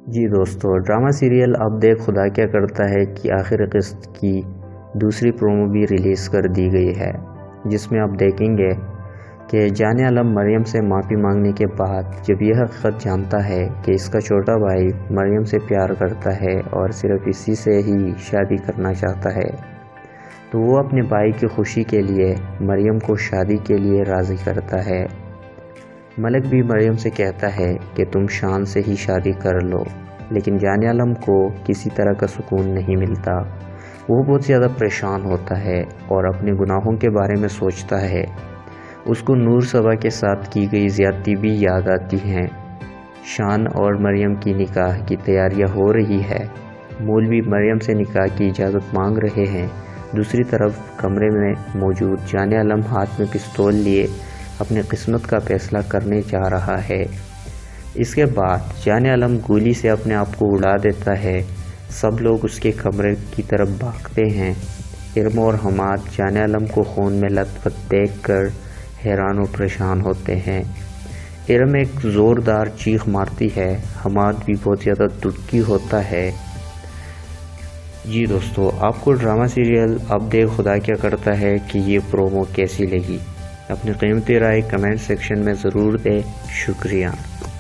جی دوستو، drama serial اب دیکھ خدا کیا کرتا ہے کہ آخر قسط کی دوسری پرومو بھی ریلیز کر دی گئی ہے، جس میں آپ دیکھیں گے کہ جان عالم مریم سے معافی مانگنے کے بعد جب یہ حقیقت جانتا ہے کہ اس کا چھوٹا بھائی مریم سے پیار کرتا ہے اور صرف اسی سے ہی شادی کرنا چاہتا ہے، تو وہ اپنے بھائی کی خوشی کے لیے مریم کو شادی کے لیے راضی کرتا ہے۔ ملک بھی مریم سے کہتا ہے کہ تم شان سے ہی شادی کر لو، لیکن جان عالم کو کسی طرح کا سکون نہیں ملتا۔ وہ بہت زیادہ پریشان ہوتا ہے اور اپنے گناہوں کے بارے میں سوچتا ہے۔ اس کو نور صبا کے ساتھ کی گئی زیادتی بھی یاد آتی ہیں۔ شان اور مریم کی نکاح کی تیاریاں ہو رہی ہے۔ مولوی مریم سے نکاح کی اجازت مانگ رہے ہیں۔ دوسری طرف کمرے میں موجود جان عالم ہاتھ میں پستول لیے اپنی قسمت کا فیصلہ کرنے جا رہا ہے۔ اس کے بعد جان عالم گولی سے اپنے آپ کو اڑا دیتا ہے۔ سب لوگ اس کے کمرے کی طرف بھاگتے ہیں۔ ارم اور حماد جان عالم کو خون میں لت پت دیکھ کر حیران و پریشان ہوتے ہیں۔ ارم ایک زوردار چیخ مارتی ہے، حماد بھی بہت زیادہ دکھی ہوتا ہے۔ جی دوستو، آپ کو ڈرامہ سیریل اب دیکھ خدا کیا کرتا ہے کہ یہ پرومو کیسی لگی؟ اپنی قیمتی رائے کمنٹ سیکشن میں ضرور دیں۔ شکریہ۔